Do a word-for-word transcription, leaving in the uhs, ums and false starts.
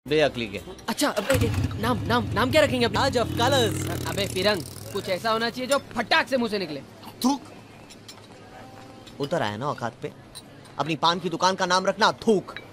बेअक्ली के। अच्छा अबे नाम नाम नाम क्या रखेंगे अपने? Taj of colours. अबे फिरंग, कुछ ऐसा होना चाहिए जो फटाक से मुंह से निकले। थूक। उतर आया ना औकात पे, अपनी पान की दुकान का नाम रखना थूक।